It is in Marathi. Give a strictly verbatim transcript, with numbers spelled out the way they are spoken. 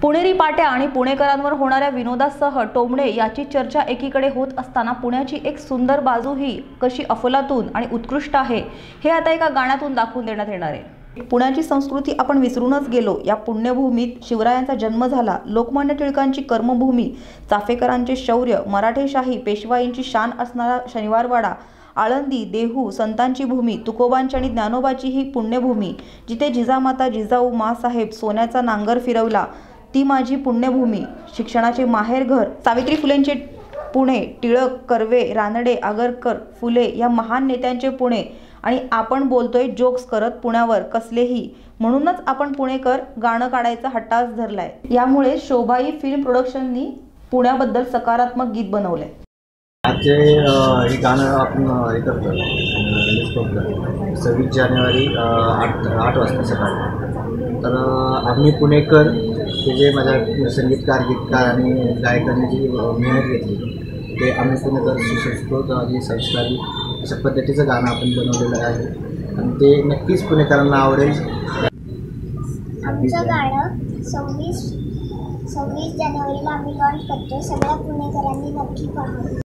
पुणेरी पाट्या आणि पुणेकरांवर होणाऱ्या विनोदासह टोमणे याची चर्चा एकीकडे होत असताना पुण्याची एक सुंदर बाजू ही कशी अफलातून आणि उत्कृष्ट आहे हे आता एका गाण्यातून दाखवून देण्यात येणार आहे। पुण्याची संस्कृती आपण विसरूनच गेलो। या पुण्यभूमीत शिवरायांचा जन्म झाला, लोकमान्य टिळकांची कर्मभूमी, चाफेकरांचे शौर्य, मराठेशाही, पेशवाईंची शान असणारा शनिवारवाडा, आळंदी, देहू, संतांची भूमी, तुकोबांची आणि ज्ञानोबाची ही पुण्यभूमी, जिथे जिजामाता जिजाऊ माँसाहेब सोन्याचा नांगर फिरवला, ती माझी पुण्यभूमी, शिक्षणाचे माहेरघर, सावित्री फुलेंचे पुणे, टिळक, कर्वे, रानडे, आगरकर, फुले या महान नेत्यांचे पुणे। आणि आपण बोलतोय जोक्स करत पुण्यावर कसलेही, म्हणूनच आपण पुणेकर गाणं काढायचा हट्टास धरलाय। यामुळे शोभाई फिल्म प्रोडक्शननी पुण्याबद्दल सकारात्मक गीत बनवले। आजचे हे गाणं आपण हे करतो रिलीज करतो सव्वीस जानेवारी आठ आठ वाजता सकाळी। तर आम्ही पुणेकर ते जे माझ्या संगीतकार गीतकार आणि गायकांनी जी मेहनत घेतली ते आम्ही पुणेकर सुसंस्कृत आणि संस्कारी अशा पद्धतीचं गाणं आपण बनवलेलं आहे आणि ते नक्कीच पुणेकरांना आवडेल। आमचं गाणं सव्वीस सव्वीस जानेवारीला आम्ही लॉन्च करतो, सगळ्या पुणेकरांनी नक्की पाहावं।